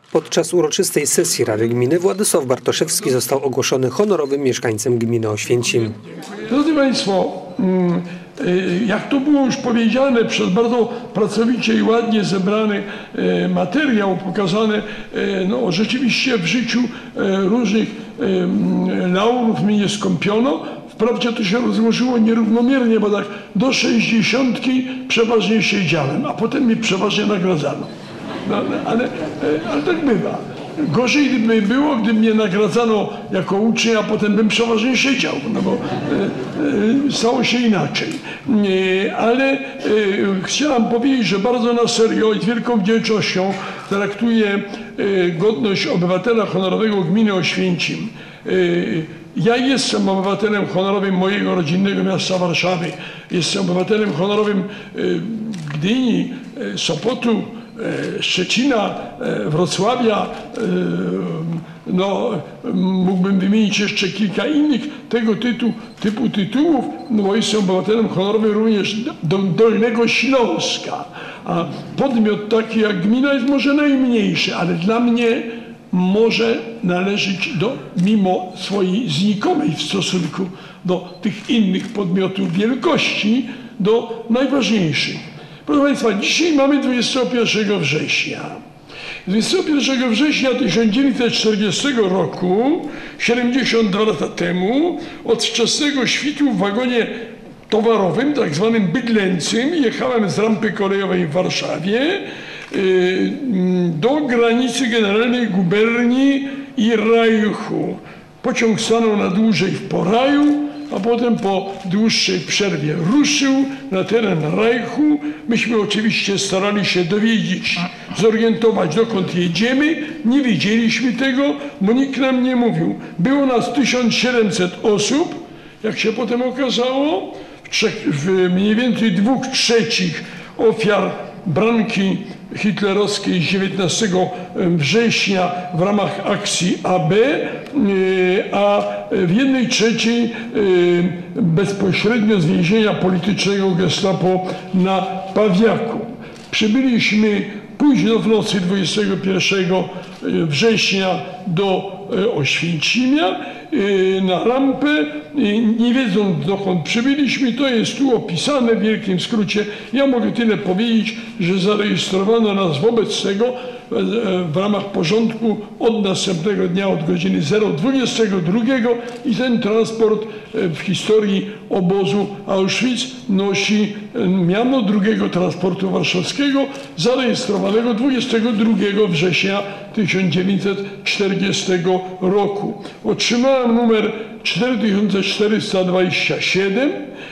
Podczas uroczystej sesji Rady Gminy Władysław Bartoszewski został ogłoszony honorowym mieszkańcem gminy Oświęcim. Drodzy Państwo, jak to było już powiedziane, przez bardzo pracowicie i ładnie zebrany materiał pokazany, no rzeczywiście w życiu różnych laurów mnie nie skąpiono. Wprawdzie to się rozłożyło nierównomiernie, bo tak do 60 przeważnie siedziałem, a potem mnie przeważnie nagradzano. No, ale tak bywa. Gorzej by było, gdyby mnie nagradzano jako uczeń, a potem bym przeważnie siedział, no bo stało się inaczej. Ale chciałam powiedzieć, że bardzo na serio i z wielką wdzięcznością traktuję godność obywatela honorowego gminy Oświęcim. Ja jestem obywatelem honorowym mojego rodzinnego miasta Warszawy. Jestem obywatelem honorowym Gdyni, Sopotu, Szczecina, Wrocławia, no, mógłbym wymienić jeszcze kilka innych tego typu tytułów, no bo jestem obywatelem honorowym również Dolnego Śląska. A podmiot taki jak gmina jest może najmniejszy, ale dla mnie może należeć mimo swojej znikomej w stosunku do tych innych podmiotów wielkości, do najważniejszych. Proszę Państwa, dzisiaj mamy 21 września. 21 września 1940 roku, 72 lata temu, od wczesnego świtu w wagonie towarowym, tak zwanym bydlęcym, jechałem z rampy kolejowej w Warszawie do granicy generalnej guberni i Reichu. Pociąg stanął na dłużej w Poraju, a potem po dłuższej przerwie ruszył na teren Reichu. Myśmy oczywiście starali się dowiedzieć, zorientować, dokąd jedziemy. Nie wiedzieliśmy tego, bo nikt nam nie mówił. Było nas 1700 osób, jak się potem okazało, w mniej więcej 2/3 ofiar branki hitlerowskiej z 19 września w ramach akcji AB, a w 1/3 bezpośrednio z więzienia politycznego Gestapo na Pawiaku. Przybyliśmy późno w nocy 21 września do Oświęcimia na rampę, nie wiedząc dokąd przybyliśmy. To jest tu opisane w wielkim skrócie. Ja mogę tyle powiedzieć, że zarejestrowano nas wobec tego w ramach porządku od następnego dnia, od godziny 0:22 i ten transport w historii obozu Auschwitz nosi miano drugiego transportu warszawskiego zarejestrowanego 22 września 1940 roku. Otrzymałem numer 4427.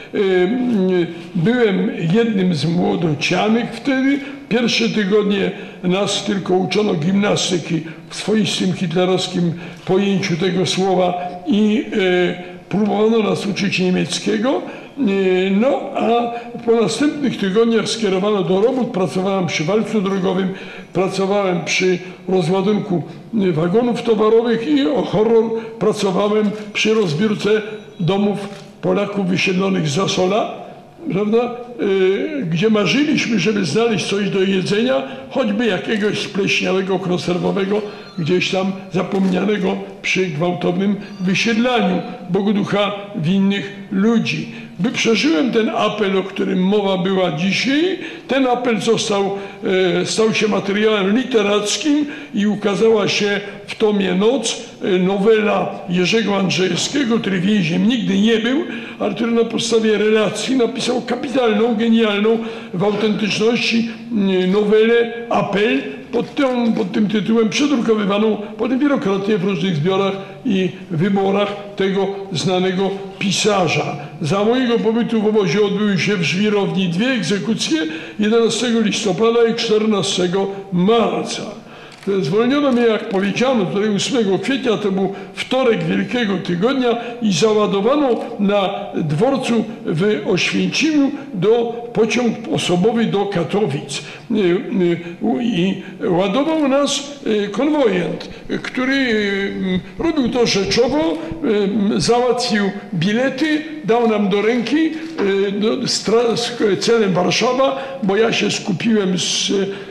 Byłem jednym z młodocianych wtedy. Pierwsze tygodnie nas tylko uczono gimnastyki w swoistym hitlerowskim pojęciu tego słowa i próbowano nas uczyć niemieckiego. No a po następnych tygodniach skierowano do robót. Pracowałem przy walcu drogowym, pracowałem przy rozładunku wagonów towarowych i o horror pracowałem przy rozbiórce domów Polaków wysiedlonych z Zasola, prawda? Gdzie marzyliśmy, żeby znaleźć coś do jedzenia, choćby jakiegoś spleśniałego, konserwowego, gdzieś tam zapomnianego przy gwałtownym wysiedlaniu Bogu ducha winnych ludzi. Przeżyłem ten apel, o którym mowa była dzisiaj. Ten apel stał się materiałem literackim i ukazała się w tomie Noc nowela Jerzego Andrzejewskiego, który więźniem nigdy nie był, ale który na podstawie relacji napisał kapitalną, genialną w autentyczności nowelę Apel, pod tym tytułem przedrukowywaną potem wielokrotnie w różnych zbiorach i wyborach tego znanego pisarza. Za mojego pobytu w obozie odbyły się w Żwirowni 2 egzekucje 11 listopada i 14 marca. Zwolniono mnie, jak powiedziano, tutaj 8 kwietnia, to był wtorek Wielkiego Tygodnia i załadowano na dworcu w Oświęcimiu pociąg osobowy do Katowic. I ładował nas konwojent, który robił to rzeczowo, załatwił bilety, dał nam do ręki z celem Warszawa, bo ja się skupiłem z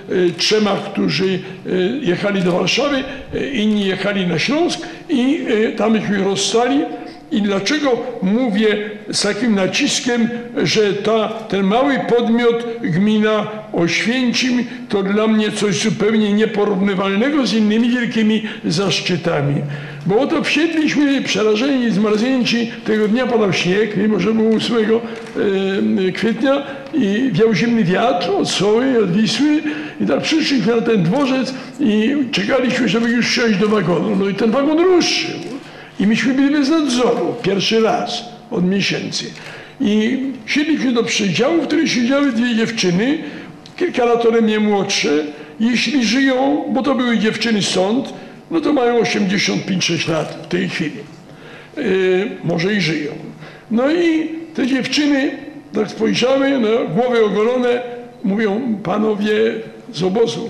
trzema, którzy jechali do Warszawy, inni jechali na Śląsk i tam myśmy rozstali. I dlaczego mówię z takim naciskiem, że ten mały podmiot gmina Oświęcim to dla mnie coś zupełnie nieporównywalnego z innymi wielkimi zaszczytami. Bo oto wsiedliśmy przerażeni, zmarznięci, tego dnia padał śnieg, mimo że było 8 kwietnia i wiał zimny wiatr od Soły, od Wisły i tak przyszliśmy na ten dworzec i czekaliśmy, żeby już wsiąść do wagonu. No i ten wagon ruszył. I myśmy byli bez nadzoru, pierwszy raz od miesięcy. I siedliśmy do przedziału, w którym siedziały dwie dziewczyny, kilka lat ode mnie młodsze. Jeśli żyją, bo to były dziewczyny stąd, no to mają 85-6 lat w tej chwili. Może i żyją. No i te dziewczyny tak spojrzały, no, głowy ogolone, mówią, panowie z obozu.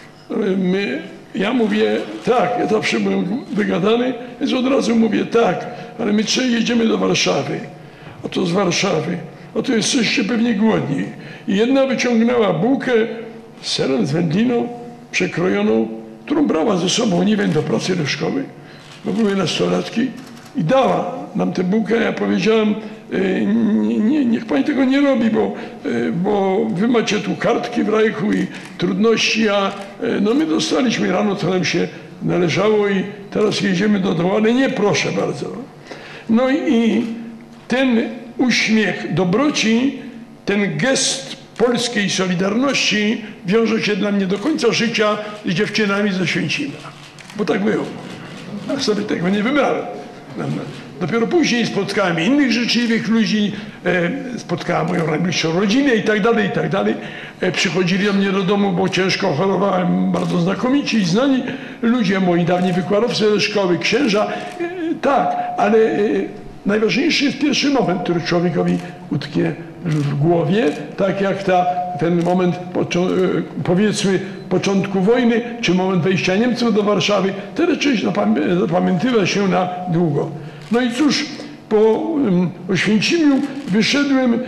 Ja mówię, tak, ja zawsze byłem wygadany, więc od razu mówię, tak, ale my trzej jedziemy do Warszawy. A to z Warszawy, a to jesteście pewnie głodni. I jedna wyciągnęła bułkę z serem, z wędliną, przekrojoną, którą brała ze sobą, nie wiem, do pracy, do szkoły, bo były nastolatki i dała nam tę bułkę. Ja powiedziałem, niech pani tego nie robi, bo wy macie tu kartki w Rajchu i trudności, a no my dostaliśmy rano, co nam się należało i teraz jedziemy do domu, ale nie, proszę bardzo. No i ten uśmiech dobroci, ten gest polskiej solidarności wiąże się dla mnie do końca życia z dziewczynami ze Święcima. Bo tak było. Ja sobie tego nie wybrałem. Dopiero później spotkałem innych życzliwych ludzi, spotkałem moją najbliższą rodzinę i tak dalej, i tak dalej. Przychodzili do mnie do domu, bo ciężko chorowałem, bardzo znakomici i znani ludzie, moi dawni wykładowcy ze szkoły, księża. Tak, ale najważniejszy jest pierwszy moment, który człowiekowi utknie w głowie, tak jak ten moment, powiedzmy, początku wojny, czy moment wejścia Niemców do Warszawy, te rzeczy zapamiętywa się na długo. No i cóż, po Oświęcimiu wyszedłem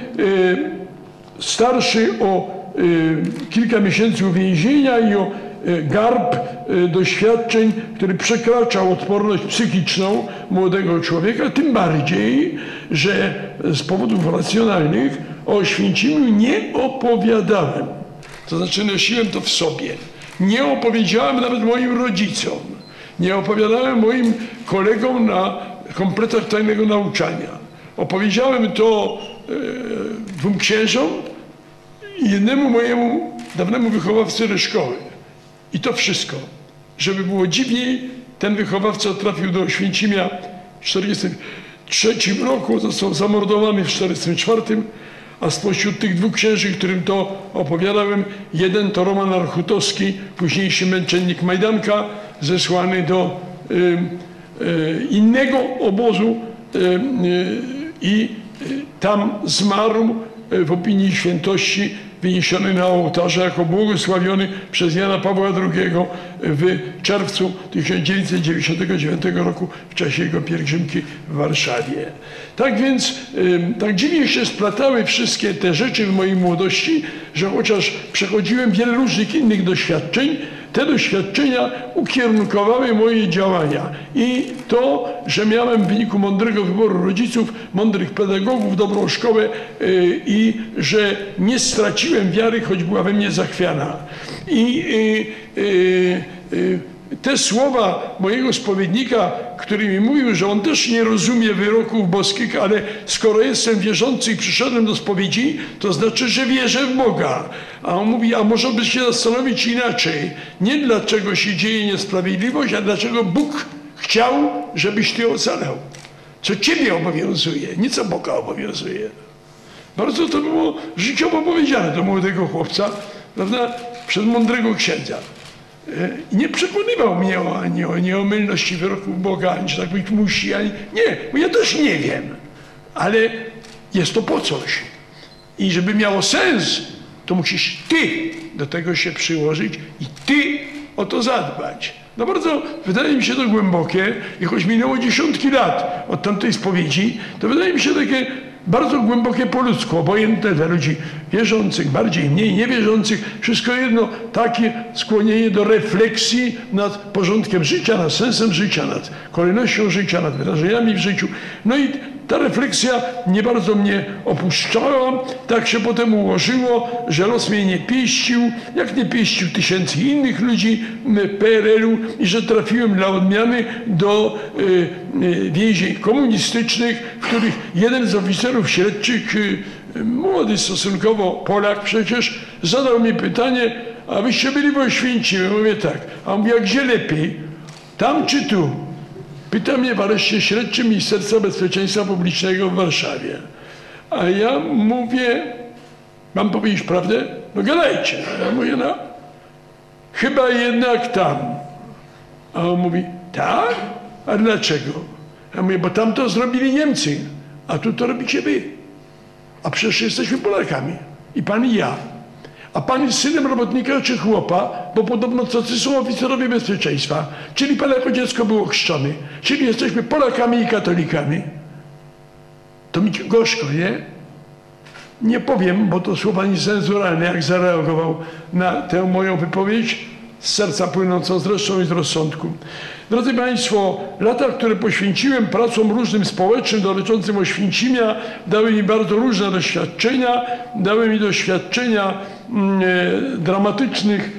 starszy o kilka miesięcy uwięzienia i o garb doświadczeń, który przekraczał odporność psychiczną młodego człowieka, tym bardziej, że z powodów racjonalnych o Oświęcimiu nie opowiadałem. To znaczy nosiłem to w sobie. Nie opowiedziałem nawet moim rodzicom. Nie opowiadałem moim kolegom na kompletach tajnego nauczania. Opowiedziałem to dwóm księżom i jednemu mojemu dawnemu wychowawcy ze szkoły. I to wszystko. Żeby było dziwniej, ten wychowawca trafił do Oświęcimia w 1943 roku, został zamordowany w 1944, a spośród tych dwóch księży, którym to opowiadałem, jeden to Roman Archutowski, późniejszy męczennik Majdanka, zesłany do innego obozu i tam zmarł w opinii świętości, wyniesiony na ołtarze jako błogosławiony przez Jana Pawła II w czerwcu 1999 roku w czasie jego pielgrzymki w Warszawie. Tak więc tak dziwnie się splatały wszystkie te rzeczy w mojej młodości, że chociaż przechodziłem wiele różnych innych doświadczeń, te doświadczenia ukierunkowały moje działania. I to, że miałem w wyniku mądrego wyboru rodziców, mądrych pedagogów, dobrą szkołę i że nie straciłem wiary, choć była we mnie zachwiana. Te słowa mojego spowiednika, który mi mówił, że on też nie rozumie wyroków boskich, ale skoro jestem wierzący i przyszedłem do spowiedzi, to znaczy, że wierzę w Boga. A on mówi, a może by się zastanowić inaczej. Nie dlaczego się dzieje niesprawiedliwość, a dlaczego Bóg chciał, żebyś ty ocalał. Co ciebie obowiązuje, nie co Boga obowiązuje. Bardzo to było życiowo powiedziane do młodego chłopca, prawda, przez mądrego księdza. Nie przekonywał mnie ani o nieomylności wyroków Boga, ani że tak być musi, ani nie, bo ja też nie wiem, ale jest to po coś. I żeby miało sens, to musisz ty do tego się przyłożyć i ty o to zadbać. No bardzo, wydaje mi się to głębokie i choć minęło dziesiątki lat od tamtej spowiedzi, to wydaje mi się takie bardzo głębokie po ludzku, obojętne dla ludzi wierzących, bardziej, mniej niewierzących, wszystko jedno, takie skłonienie do refleksji nad porządkiem życia, nad sensem życia, nad kolejnością życia, nad wydarzeniami w życiu. No i ta refleksja nie bardzo mnie opuszczała. Tak się potem ułożyło, że los mnie nie pieścił, jak nie pieścił tysięcy innych ludzi PRL-u i że trafiłem dla odmiany do więzień komunistycznych, w których jeden z oficerów śledczych, młody stosunkowo Polak przecież, zadał mi pytanie: a wyście byli w Oświęcimiu? Mówię: tak. A on mówi: a gdzie lepiej? Tam czy tu? Pyta mnie w areszcie śledczym Ministerstwa Bezpieczeństwa Publicznego w Warszawie. A ja mówię: mam powiedzieć prawdę? No gadajcie. Ja mówię: no, chyba jednak tam. A on mówi: tak? A dlaczego? Ja mówię: bo tam to zrobili Niemcy, a tu to robicie wy. A przecież jesteśmy Polakami. I pan i ja. A pan jest synem robotnika czy chłopa, bo podobno tacy są oficerowie bezpieczeństwa. Czyli pan jako dziecko był ochrzczony. Czyli jesteśmy Polakami i katolikami. To mi gorzko, nie? Nie powiem, bo to słowa niecenzuralne, jak zareagował na tę moją wypowiedź, z serca płynącą zresztą i z rozsądku. Drodzy Państwo, lata, które poświęciłem pracom różnym społecznym dotyczącym Oświęcimia, dały mi bardzo różne doświadczenia. Dały mi doświadczenia dramatycznych,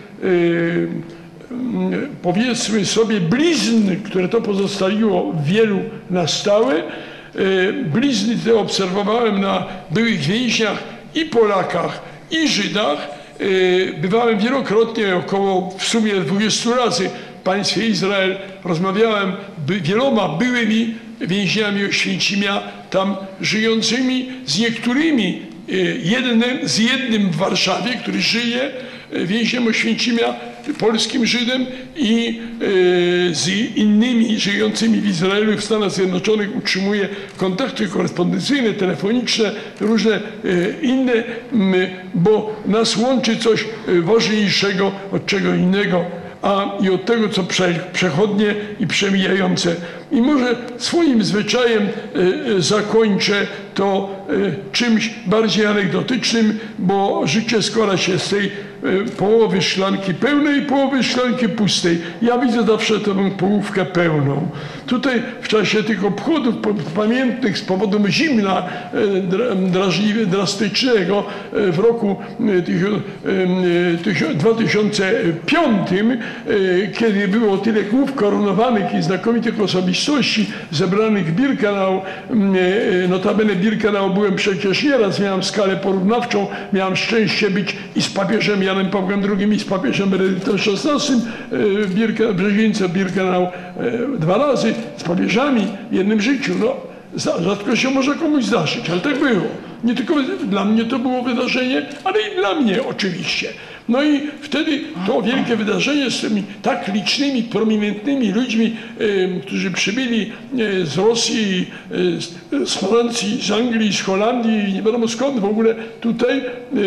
powiedzmy sobie, blizn, które to pozostawiło wielu na stałe. Blizny te obserwowałem na byłych więźniach i Polakach, i Żydach. Bywałem wielokrotnie, około w sumie 20 razy w państwie Izrael. Rozmawiałem wieloma byłymi więźniami Oświęcimia, tam żyjącymi, z niektórymi, z jednym w Warszawie, który żyje, więźniem Oświęcimia, polskim Żydem, i z innymi żyjącymi w Izraelu i w Stanach Zjednoczonych utrzymuje kontakty korespondencyjne, telefoniczne, różne inne, bo nas łączy coś ważniejszego od czego innego, i od tego, co przechodnie i przemijające. I może swoim zwyczajem zakończę to czymś bardziej anegdotycznym, bo życie składa się z tej połowy szklanki pełnej i połowy szklanki pustej. Ja widzę zawsze tę połówkę pełną. Tutaj w czasie tych obchodów pamiętnych z powodu zimna drastycznego w roku 2005, kiedy było tyle głów koronowanych i znakomitych osobistości zebranych w Birkenau, notabene Birkenau byłem przecież nieraz, miałem skalę porównawczą, miałem szczęście być i z papieżem Janem Pawłem II i z papieżem Benedyktem XVI w Brzezińce Birkenau 2 razy, z papieżami w jednym życiu. No, rzadko się może komuś zdarzyć, ale tak było. Nie tylko dla mnie to było wydarzenie, ale i dla mnie oczywiście. No i wtedy to wielkie wydarzenie z tymi tak licznymi, prominentnymi ludźmi, którzy przybyli z Rosji, z Francji, z Anglii, z Holandii, nie wiadomo skąd w ogóle tutaj,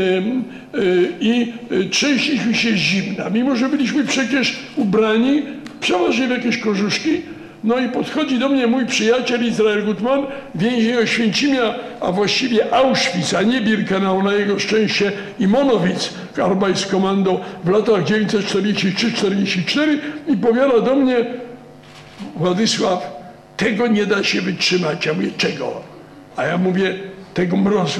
i trzęśliśmy się z zimna, mimo że byliśmy przecież ubrani przeważnie w jakieś kożuszki. No i podchodzi do mnie mój przyjaciel Izrael Gutman, więzień Oświęcimia, a właściwie Auschwitz, a nie Birkenau na jego szczęście, i Monowitz, Arbeitskommando w latach 1943-44, i powiada do mnie: Władysław, tego nie da się wytrzymać. Ja mówię: czego? A ja mówię: tego mrozu.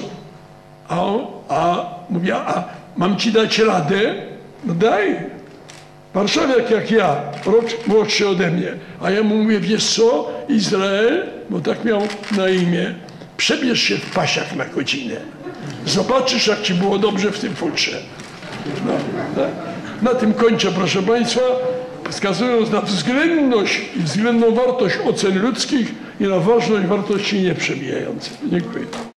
Mówię: a mam ci dać radę? No daj. Warszawiak jak ja, rok młodszy ode mnie. A ja mu mówię: wiesz co, Izrael, bo tak miał na imię, przebierz się w pasiach na godzinę. Zobaczysz, jak ci było dobrze w tym futrze. No, tak? Na tym kończę, proszę Państwa, wskazując na względność i względną wartość ocen ludzkich i na ważność wartości nieprzebijających. Dziękuję.